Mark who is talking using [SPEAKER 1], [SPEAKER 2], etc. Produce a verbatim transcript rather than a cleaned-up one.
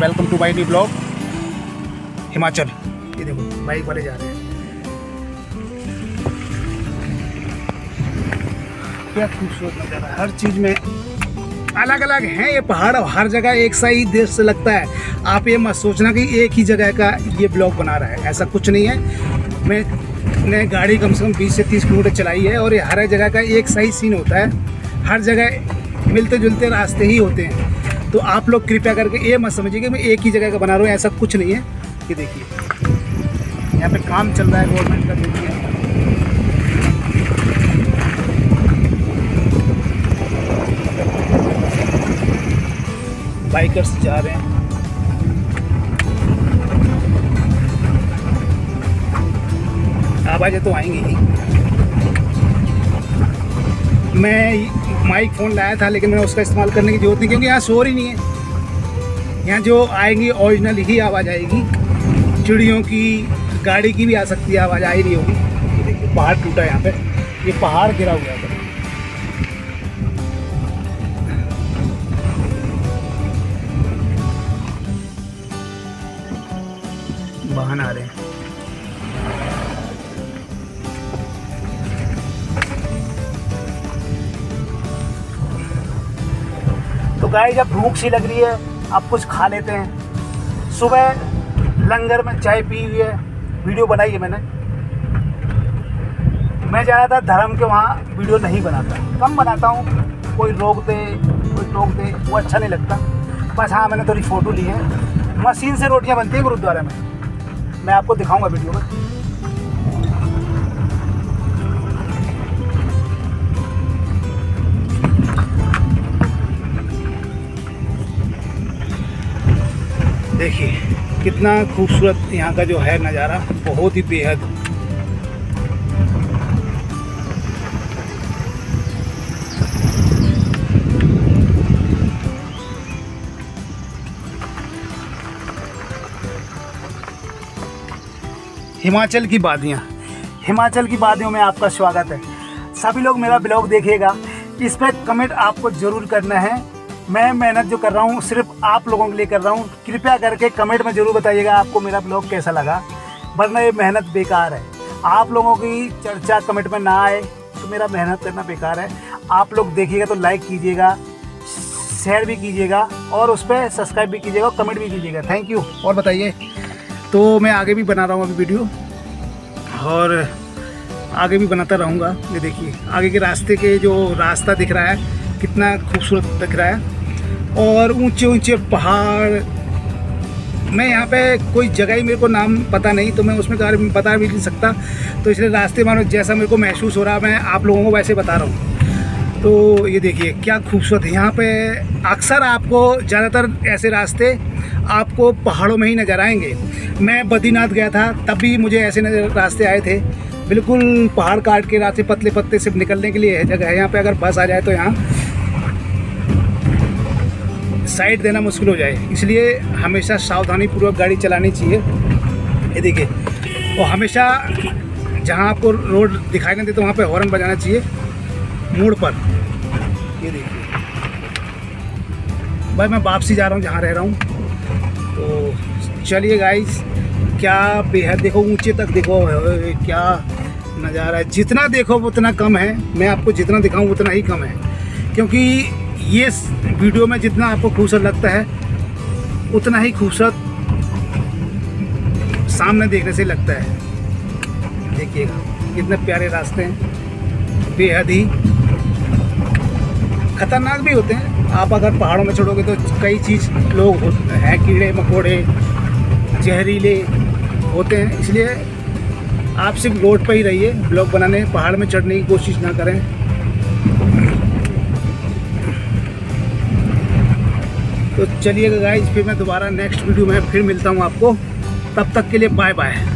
[SPEAKER 1] Welcome to my new blog Himachal. ये देखो bike वाले जा रहे हैं, क्या खूबसूरत नज़ारा। हर चीज़ में अलग अलग है ये पहाड़, हर जगह एक सा ही दृश्य लगता है। आप ये मत सोचना कि एक ही जगह का ये ब्लॉग बना रहा है, ऐसा कुछ नहीं है। मैंने गाड़ी कम से कम बीस से तीस किलोमीटर चलाई है और ये हर जगह का एक सही सीन होता है। हर जगह मिलते जुलते रास्ते ही होते हैं। तो आप लोग कृपया करके ये मत समझिए कि मैं एक ही जगह का बना रहा हूँ, ऐसा कुछ नहीं है। ये देखिए यहाँ पे काम चल रहा है गवर्नमेंट का, देखिए बाइकर्स जा रहे हैं। आवाज़ें तो आएंगी ही। मैं माइक फ़ोन लाया था लेकिन मैंने उसका इस्तेमाल करने की ज़रूरत नहीं, क्योंकि यहाँ शोर ही नहीं है। यहाँ जो आएंगी ओरिजिनल ही आवाज़ आएगी। चिड़ियों की, गाड़ी की भी आ सकती है, आवाज़ आ ही नहीं होगी। ये देखिए पहाड़ टूटा है यहाँ पे, ये पहाड़ गिरा हुआ है। वाहन आ रहे हैं। तो गाइस जब भूख सी लग रही है, आप कुछ खा लेते हैं। सुबह लंगर में चाय पी हुई है, वीडियो बनाई है मैंने। मैं ज़्यादातर धर्म के वहाँ वीडियो नहीं बनाता, कम बनाता हूँ। कोई रोक दे कोई टोक दे वो अच्छा नहीं लगता। बस हाँ, मैंने थोड़ी फ़ोटो ली है। मशीन से रोटियाँ बनती हैं गुरुद्वारा में, मैं आपको दिखाऊंगा वीडियो में। देखिए कितना खूबसूरत यहाँ का जो है नज़ारा, बहुत ही बेहद। हिमाचल की वादियाँ, हिमाचल की वादियों में आपका स्वागत है। सभी लोग मेरा ब्लॉग देखिएगा, इस पर कमेंट आपको ज़रूर करना है। मैं मेहनत जो कर रहा हूँ सिर्फ आप लोगों के लिए कर रहा हूँ। कृपया करके कमेंट में ज़रूर बताइएगा आपको मेरा ब्लॉग कैसा लगा, वरना ये मेहनत बेकार है। आप लोगों की चर्चा कमेंट में ना आए तो मेरा मेहनत करना बेकार है। आप लोग देखिएगा तो लाइक कीजिएगा, शेयर भी कीजिएगा और उस पर सब्सक्राइब भी कीजिएगा और कमेंट भी कीजिएगा। Thank you. और बताइए, तो मैं आगे भी बना रहा हूँ अभी वीडियो और आगे भी बनाता रहूँगा। ये देखिए आगे के रास्ते के जो रास्ता दिख रहा है कितना खूबसूरत दिख रहा है, और ऊंचे ऊंचे पहाड़। मैं यहाँ पे कोई जगह ही मेरे को नाम पता नहीं, तो मैं उसमें बारे में बता भी नहीं सकता। तो इसलिए रास्ते मानो जैसा मेरे को महसूस हो रहा है मैं आप लोगों को वैसे बता रहा हूँ। तो ये देखिए क्या खूबसूरत है। यहाँ पे अक्सर आपको ज़्यादातर ऐसे रास्ते आपको पहाड़ों में ही नज़र आएंगे। मैं बद्रीनाथ गया था तब भी मुझे ऐसे नजर रास्ते आए थे, बिल्कुल पहाड़ काट के रास्ते पतले पत्ते से निकलने के लिए है जगह है। यहाँ पे अगर बस आ जाए तो यहाँ साइड देना मुश्किल हो जाए, इसलिए हमेशा सावधानी पूर्वक गाड़ी चलानी चाहिए। ये देखिए, और हमेशा जहाँ आपको रोड दिखाई नहीं देते वहाँ पे हॉर्न बजाना चाहिए मोड़ पर। ये देखिए भाई मैं वापसी जा रहा हूँ जहाँ रह रहा हूँ। तो चलिए गाइस, क्या बेहद देखो, ऊंचे तक देखो क्या नज़ारा है। जितना देखो उतना कम है, मैं आपको जितना दिखाऊँ उतना ही कम है, क्योंकि ये वीडियो में जितना आपको खूबसूरत लगता है उतना ही खूबसूरत सामने देखने से लगता है। देखिएगा कितने प्यारे रास्ते हैं, बेहद ही खतरनाक भी होते हैं। आप अगर पहाड़ों में चढ़ोगे तो कई चीज़ लोग होते हैं, कीड़े मकोड़े जहरीले होते हैं, इसलिए आप सिर्फ रोड पर ही रहिए। ब्लॉग बनाने पहाड़ में चढ़ने की कोशिश ना करें। तो चलिएगा गाइस, फिर मैं दोबारा नेक्स्ट वीडियो में फिर मिलता हूँ आपको। तब तक के लिए बाय बाय।